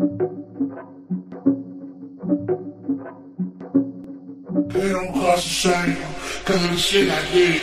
They don't cost the same, cause of the shit I did.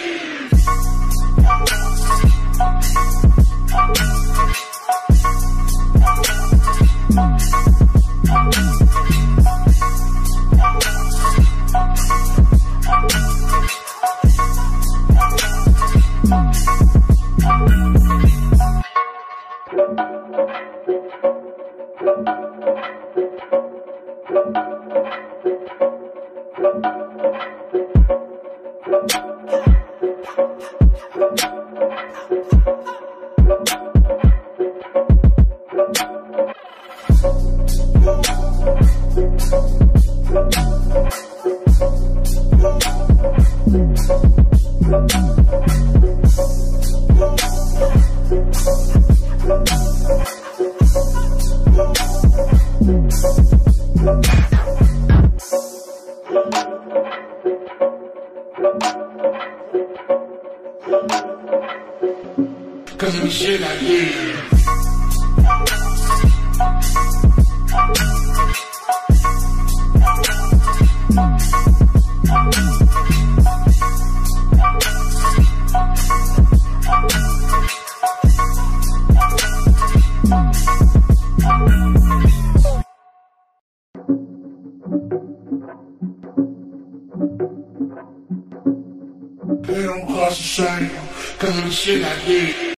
Cause of the shit I did. They don't cost the same, cause of the shit I did.